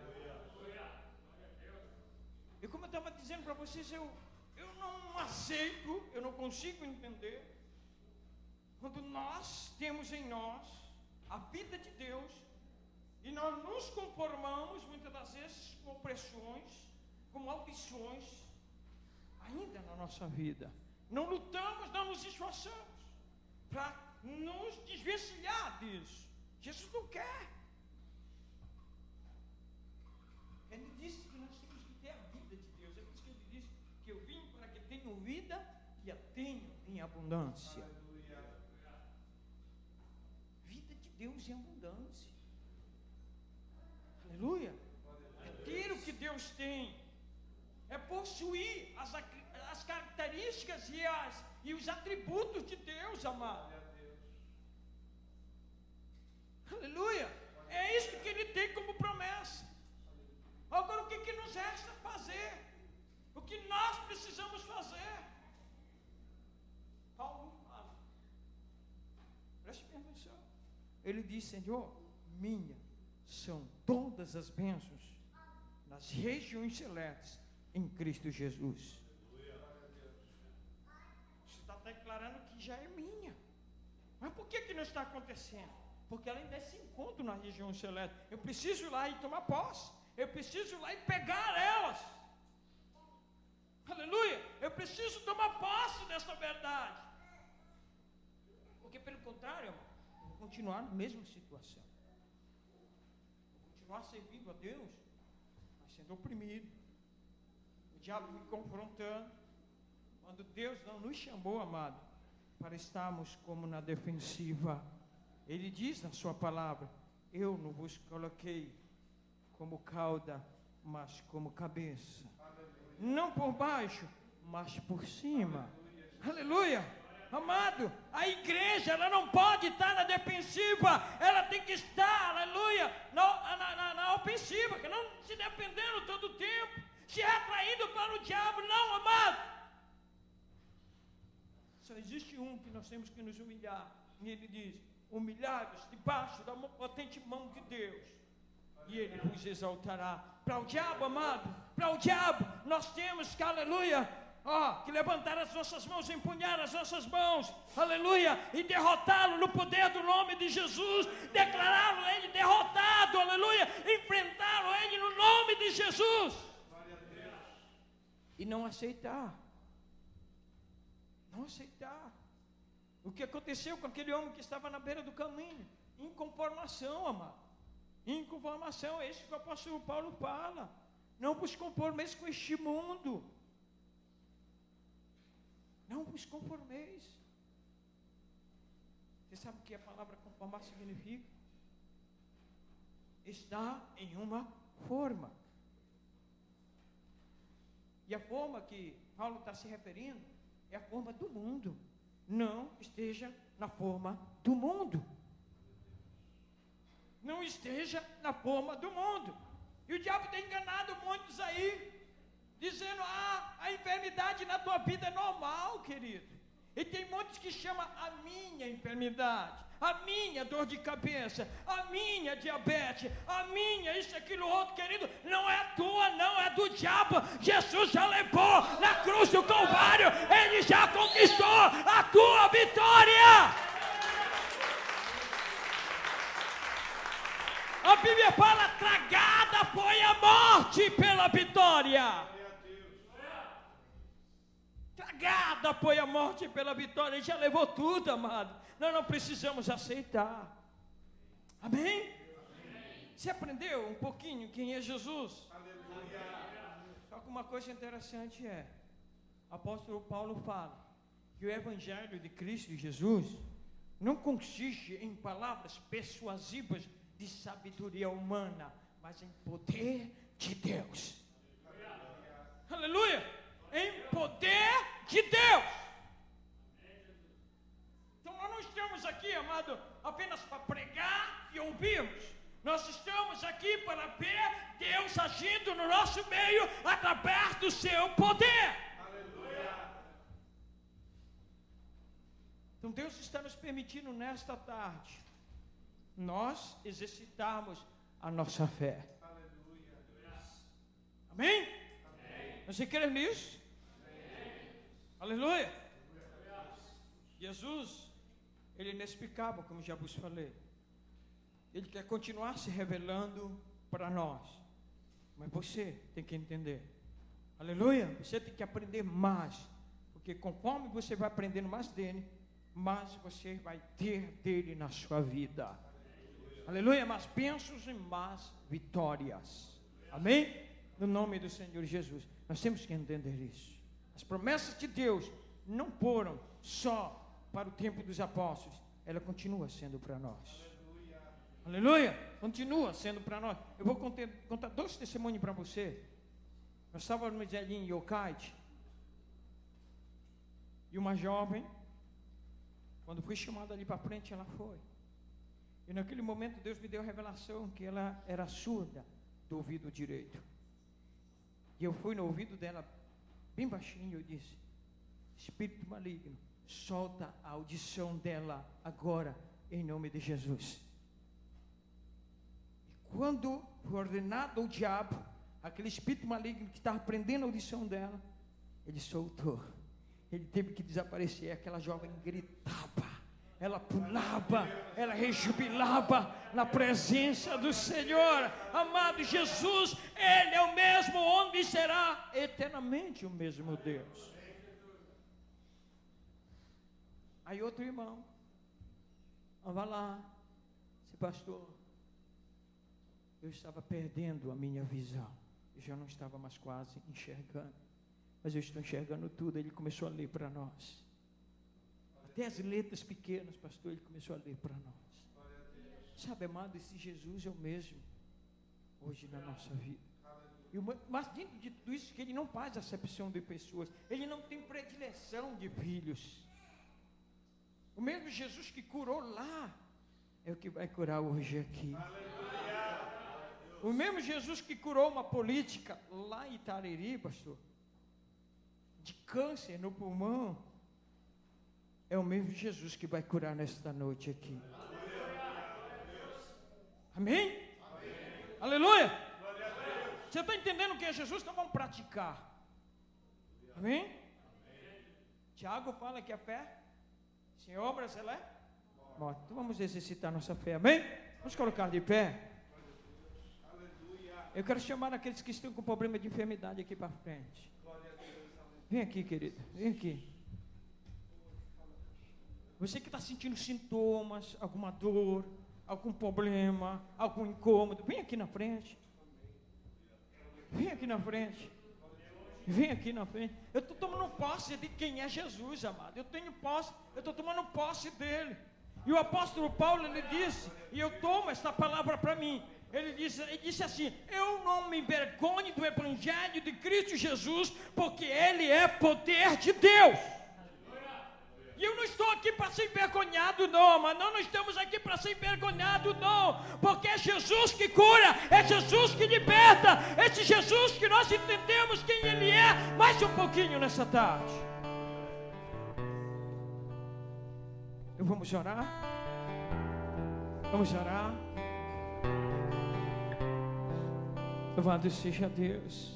E como eu estava dizendo para vocês, eu não aceito, eu não consigo entender quando nós temos em nós a vida de Deus e nós nos conformamos muitas das vezes com opressões, com maldições ainda na nossa vida. Não lutamos, não nos esforçamos para nos desvencilhar disso. Jesus não quer. Ele disse que nós temos que ter a vida de Deus. É por isso que ele disse que eu vim para que tenham vida e a tenham em abundância. Vida de Deus em abundância. Aleluia. É ter o que Deus tem. É possuir as características e os atributos de Deus, amado. Aleluia. É isso que ele tem como promessa. Agora, o que nos resta fazer? O que nós precisamos fazer? Paulo fala. Preste atenção. Ele diz: Senhor, minha são todas as bênçãos nas regiões celestes em Cristo Jesus. Você está declarando que já é minha. Mas por que não está acontecendo? Porque ela ainda se encontra na região celeste. Eu preciso ir lá e tomar posse. Eu preciso ir lá e pegar elas. Aleluia. Eu preciso tomar posse dessa verdade. Porque pelo contrário, eu vou continuar na mesma situação. Vou continuar servindo a Deus, mas sendo oprimido. O diabo me confrontando. Quando Deus não nos chamou, amado, para estarmos como na defensiva. Ele diz na sua palavra: eu não vos coloquei como cauda, mas como cabeça. Não por baixo, mas por cima. Aleluia. Amado, a igreja, ela não pode estar na defensiva, ela tem que estar, aleluia, na ofensiva, que não se defendendo todo o tempo, se retraindo para o diabo. Não, amado. Só existe um que nós temos que nos humilhar. E ele diz: humilhai-vos debaixo da potente mão de Deus, e ele vos exaltará. Para o diabo, amado, para o diabo, nós temos que, aleluia, que levantar as nossas mãos, empunhar as nossas mãos, aleluia, e derrotá-lo no poder do nome de Jesus, declará-lo ele derrotado, aleluia, enfrentá-lo ele no nome de Jesus, e não aceitar o que aconteceu com aquele homem que estava na beira do caminho. Inconformação, amado, inconformação. É isso que o apóstolo Paulo fala: não vos conformeis com este mundo, não vos conformeis. Você sabe o que a palavra conformar significa? Está em uma forma. E a forma que Paulo está se referindo é a forma do mundo. Não esteja na forma do mundo. Não esteja na forma do mundo. E o diabo tem enganado muitos aí, dizendo: a enfermidade na tua vida é normal, querido. E tem muitos que chamam a minha enfermidade, a minha dor de cabeça, a minha diabetes, a minha isso, aquilo, outro, querido. Não é tua, não, é do diabo. Jesus já levou na cruz do Calvário, ele já conquistou a tua vitória. A Bíblia fala: tragada foi a morte pela vitória. Tragada foi a morte pela vitória. Ele já levou tudo, amado. Nós não precisamos aceitar. Amém? Amém. Você aprendeu um pouquinho quem é Jesus? Aleluia. Só que uma coisa interessante o apóstolo Paulo fala que o evangelho de Cristo Jesus não consiste em palavras persuasivas de sabedoria humana, mas em poder de Deus. Aleluia! Em poder de Deus. Então nós não estamos aqui, amado, apenas para pregar e ouvirmos. Nós estamos aqui para ver Deus agindo no nosso meio através do seu poder. Aleluia. Então Deus está nos permitindo nesta tarde nós exercitarmos a nossa fé. Aleluia. Amém? Amém. Você crê nisso? Amém. Aleluia. Jesus, ele é inexplicável, como já vos falei. Ele quer continuar se revelando para nós, mas você tem que entender. Aleluia. Você tem que aprender mais, porque conforme você vai aprendendo mais dele, mais você vai ter dele na sua vida. Aleluia, mais bênçãos e mais vitórias. Amém? No nome do Senhor Jesus. Nós temos que entender isso. As promessas de Deus não foram só para o tempo dos apóstolos. Ela continua sendo para nós. Aleluia. Continua sendo para nós. Eu vou contar 2 testemunhos para você. Nós estávamos ali em Yokaite. E uma jovem, quando fui chamada ali para frente, ela foi. E naquele momento Deus me deu a revelação que ela era surda do ouvido direito. E eu fui no ouvido dela, bem baixinho, eu disse: espírito maligno, solta a audição dela agora, em nome de Jesus. E quando foi ordenado ao diabo, aquele espírito maligno que estava prendendo a audição dela, ele soltou. Ele teve que desaparecer. Aquela jovem gritava, ela pulava, ela rejubilava na presença do Senhor. Amado, Jesus, Ele é o mesmo, onde será eternamente o mesmo Deus. Aí outro irmão, vai lá, esse pastor, eu estava perdendo a minha visão. Eu já não estava mais quase enxergando. Mas eu estou enxergando tudo. Ele começou a ler para nós. Até as letras pequenas, pastor, ele começou a ler para nós. Sabe, amado, esse Jesus é o mesmo hoje na nossa vida. Mas dentro de tudo isso, que ele não faz acepção de pessoas. Ele não tem predileção de filhos. O mesmo Jesus que curou lá é o que vai curar hoje aqui. O mesmo Jesus que curou uma política lá em Itariri, pastor, de câncer no pulmão, é o mesmo Jesus que vai curar nesta noite aqui. Amém? Aleluia! Você está entendendo o que é Jesus? Então vamos praticar. Amém? Tiago fala que a fé sem obras ela é morta. Então vamos exercitar nossa fé. Amém? Vamos colocar de pé. Eu quero chamar aqueles que estão com problema de enfermidade aqui para frente. Vem aqui, querido. Vem aqui. Você que está sentindo sintomas, alguma dor, algum problema, algum incômodo, vem aqui na frente. Vem aqui na frente. Vem aqui na frente. Eu estou tomando posse de quem é Jesus, amado. Eu tenho posse, eu estou tomando posse dele. E o apóstolo Paulo, ele disse, e eu tomo esta palavra para mim. Ele disse assim: eu não me envergonho do evangelho de Cristo Jesus, porque ele é poder de Deus. E eu não estou aqui para ser envergonhado, não, mas nós não estamos aqui para ser envergonhado, não, porque é Jesus que cura, é Jesus que liberta, é esse Jesus que nós entendemos quem Ele é, mais um pouquinho nessa tarde. Então vamos orar? Vamos orar? Louvado seja Deus.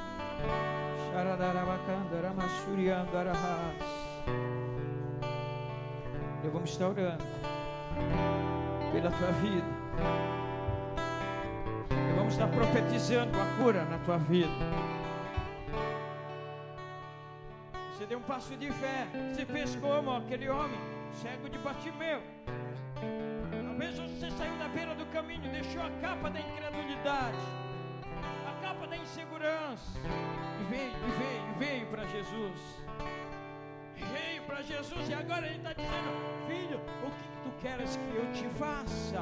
Eu vamos estar orando pela tua vida. Eu vamos estar profetizando a cura na tua vida. Você deu um passo de fé. Você fez como aquele homem cego de Bartimeu. Talvez você saiu da beira do caminho, deixou a capa da incredulidade, a capa da insegurança, e veio para Jesus. Veio para Jesus e agora ele está dizendo: filho, o que tu queres que eu te faça?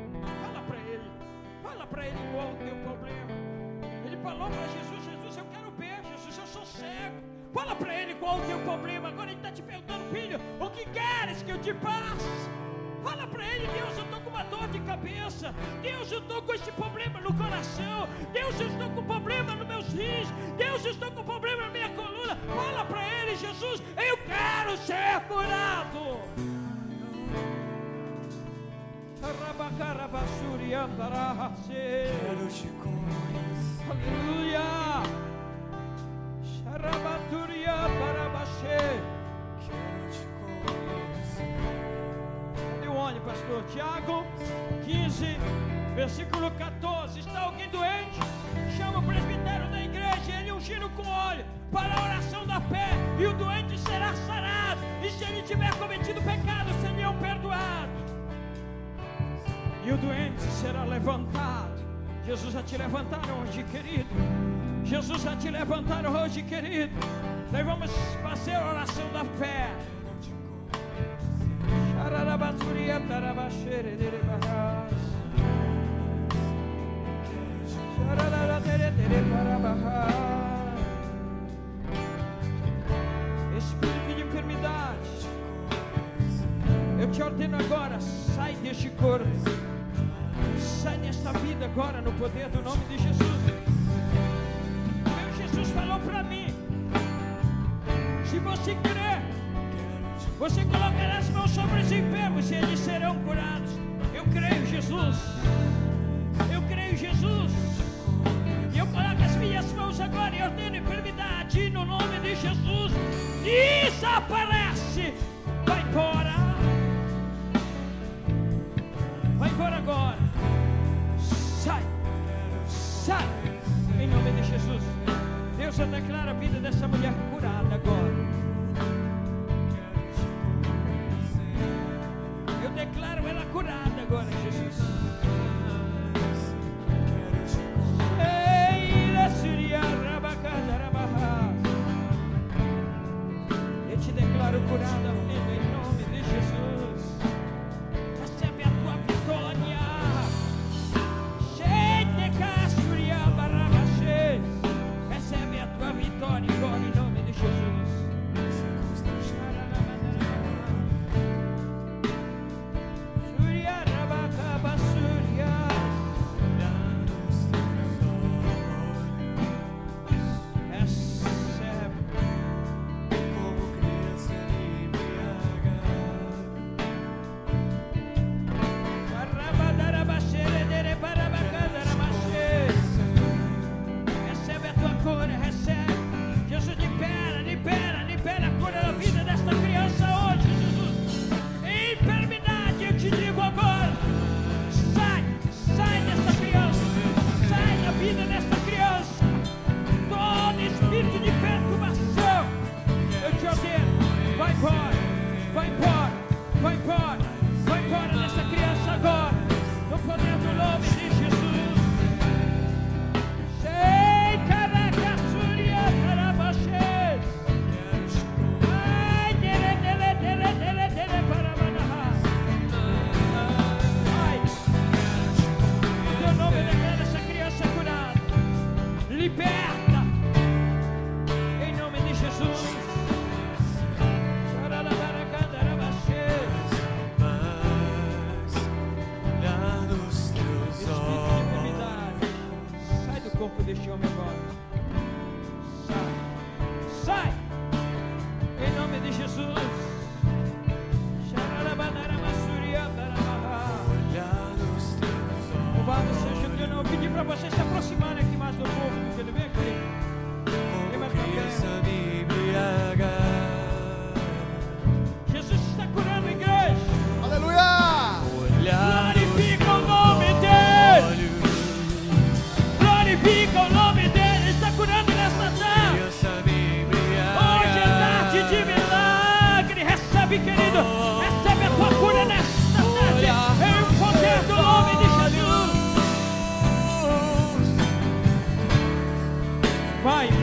Fala para ele qual é o teu problema. Ele falou para Jesus: Jesus, eu quero ver, Jesus, eu sou cego. Fala para ele qual é o teu problema. Agora ele está te perguntando: filho, o que queres que eu te faça? Fala para ele: Deus, eu estou com uma dor de cabeça. Deus, eu estou com esse problema no coração. Deus, eu estou com problema nos meus rins. Deus, eu estou com problema na minha coluna. Fala para ele: Jesus, eu quero ser curado. Quero te conhecer. Aleluia. Quero te conhecer. Cadê o onde, pastor? Tiago 15, versículo 14. Está alguém doente? Chama o presbitério da igreja, ele ungindo com óleo para a oração da fé, e o doente será sarado, e se ele tiver cometido pecado, serão perdoados, e o doente será levantado. Jesus vai te levantar hoje, querido. Jesus vai te levantar hoje, querido. Nós vamos fazer a oração da fé. Espírito de enfermidade, eu te ordeno agora, sai deste corpo, sai desta vida agora, no poder do nome de Jesus. Meu Jesus falou para mim: se você crer, você colocará as mãos sobre os enfermos e eles serão curados. Eu creio, Jesus. Eu creio, Jesus. E eu coloco as minhas mãos agora e ordeno enfermidade no nome de Jesus. Desaparece. Vai embora. Vai embora agora. Sai. Sai. Em nome de Jesus. Deus, eu declaro a vida dessa mulher curada agora.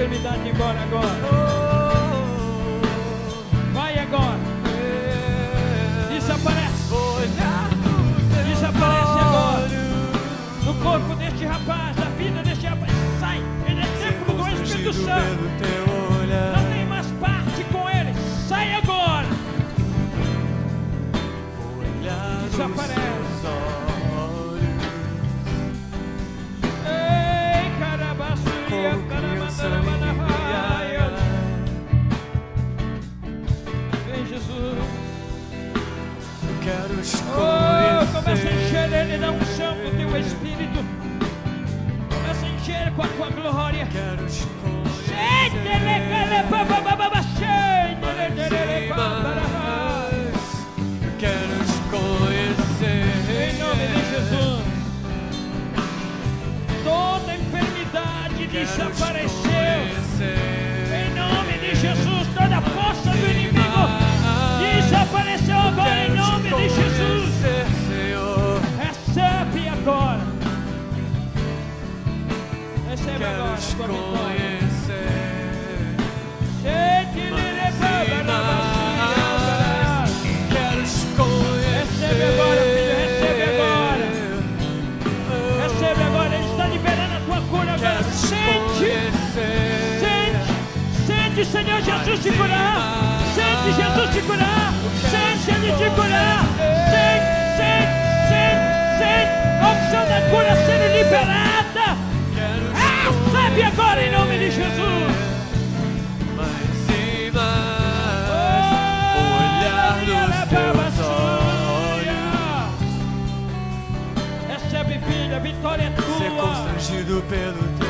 enfermidade embora agora. Vai agora. Desaparece. Desaparece agora. No corpo deste rapaz, da vida deste rapaz. Sai. Ele é templo do Espírito Santo. Não tem mais parte com ele. Sai agora. Desaparece. Ei, carabaçuria, caramandarabanaia. Vem, Jesus. Eu quero escolher. Começa a encher ele da unção do teu Espírito. Começa a encher com a tua glória. Quero escolher. Quero conhecer. Em nome de Jesus. Toda enfermidade desapareceu. Em nome de Jesus. Toda força do inimigo desapareceu agora. Em nome de Jesus. Recebe agora. Recebe agora a tua vitória. Recebe agora, filho, recebe agora. Recebe agora, ele está liberando a tua cura agora. Sente, Senhor Jesus te curar. Sente Jesus te curar. Sente Ele te curar. Sente a unção da cura sendo liberada. Recebe agora em nome de Jesus. Filha, a vitória é tua. Ser constrangido pelo teu